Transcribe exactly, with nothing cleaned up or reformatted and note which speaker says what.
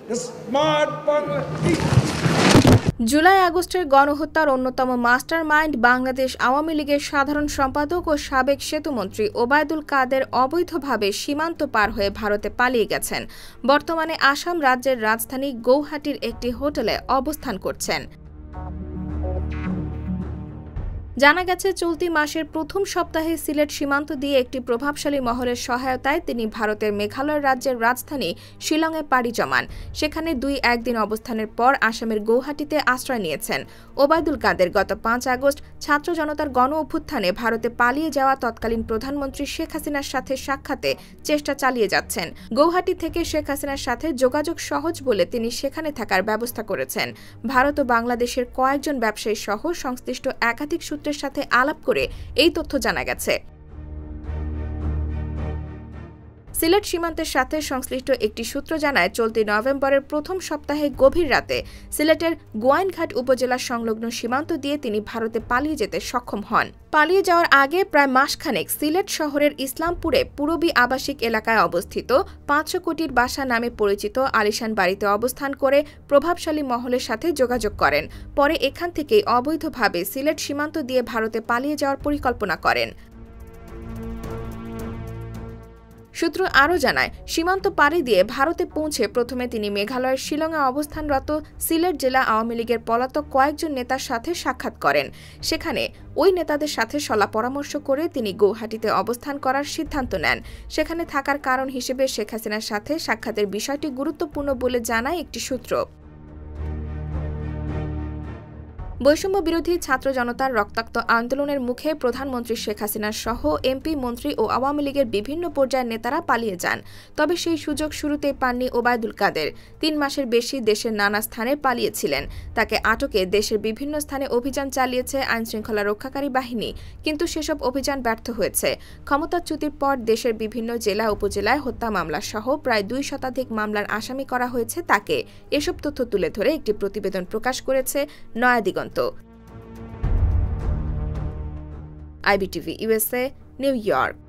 Speaker 1: জুলাই আগস্টের গণহত্যার অন্যতম মাস্টার মাইন্ড বাংলাদেশ আওয়ামী লীগের সাধারণ সম্পাদক ও সাবেক সেতুমন্ত্রী ওবায়দুল কাদের অবৈধভাবে সীমান্ত পার হয়ে ভারতে পালিয়ে গেছেন। বর্তমানে আসাম রাজ্যের রাজধানী গৌহাটির একটি হোটেলে অবস্থান করছেন। জানা গেছে, চলতি মাসের প্রথম সপ্তাহে সিলেট সীমান্ত দিয়ে একটি প্রভাবশালী মহলের সহায়তায় তিনি ভারতের মেঘালয় রাজ্যের রাজধানী শিলংয়ে পাড়ি জমান। সেখানে দুই একদিন অবস্থানের পর আসামের গৌহাটিতে আশ্রয় নিয়েছেন। ওবায়দুল কাদের গত পাঁচ আগস্ট ছাত্র জনতার গণ অভ্যুত্থানে ভারতে পালিয়ে যাওয়া তৎকালীন প্রধানমন্ত্রী শেখ হাসিনার সাথে সাক্ষাতে চেষ্টা চালিয়ে যাচ্ছেন। গৌহাটি থেকে শেখ হাসিনার সাথে যোগাযোগ সহজ বলে তিনি সেখানে থাকার ব্যবস্থা করেছেন। ভারত ও বাংলাদেশের কয়েকজন ব্যবসায়ী সহ সংশ্লিষ্ট একাধিক সূত্রের সাথে আলাপ করে এই তথ্য জানা গেছে। সিলেট সীমান্তের সাথে সংশ্লিষ্ট একটি সূত্র জানায়, চলতি নভেম্বরের প্রথম সপ্তাহে গভীর রাতে সিলেটের গোয়াইনঘাট উপজেলার সংলগ্ন সীমান্ত দিয়ে তিনি ভারতে পালিয়ে যেতে সক্ষম হন। পালিয়ে যাওয়ার আগে প্রায় মাসখানেক সিলেট শহরের ইসলামপুরে পূরবী আবাসিক এলাকায় অবস্থিত পাঁচশো কোটির বাসা নামে পরিচিত আলিশান বাড়িতে অবস্থান করে প্রভাবশালী মহলের সাথে যোগাযোগ করেন। পরে এখান থেকেই অবৈধভাবে সিলেট সীমান্ত দিয়ে ভারতে পালিয়ে যাওয়ার পরিকল্পনা করেন। সূত্র আরও জানায়, সীমান্ত পাড়ি দিয়ে ভারতে পৌঁছে প্রথমে তিনি মেঘালয়ের শিলংয়ে অবস্থানরত সিলেট জেলা আওয়ামী লীগের পলাতক কয়েকজন নেতার সাথে সাক্ষাৎ করেন। সেখানে ওই নেতাদের সাথে সলা পরামর্শ করে তিনি গৌহাটিতে অবস্থান করার সিদ্ধান্ত নেন। সেখানে থাকার কারণ হিসেবে শেখ হাসিনার সাথে সাক্ষাতের বিষয়টি গুরুত্বপূর্ণ বলে জানায় একটি সূত্র। বৈষম্য বিরোধী ছাত্র জনতার রক্তাক্ত আন্দোলনের মুখে প্রধানমন্ত্রী শেখ হাসিনা সহ এমপি, মন্ত্রী ও আওয়ামী লীগের বিভিন্ন পর্যায়ের নেতারা পালিয়ে যান। তবে সেই সুযোগ শুরুতেই পাননি ওবায়দুল কাদের। তিন মাসের বেশি দেশের নানা স্থানে পালিয়েছিলেন। তাকে আটকে দেশের বিভিন্ন স্থানে অভিযান চালিয়েছে আইনশৃঙ্খলা রক্ষাকারী বাহিনী, কিন্তু সেসব অভিযান ব্যর্থ হয়েছে। ক্ষমতাচ্যুতির পর দেশের বিভিন্ন জেলা উপজেলায় হত্যা মামলা সহ প্রায় দুই শতাধিক মামলার আসামি করা হয়েছে তাকে। এসব তথ্য তুলে ধরে একটি প্রতিবেদন প্রকাশ করেছে Naya Diganta. IBTV USA, New York.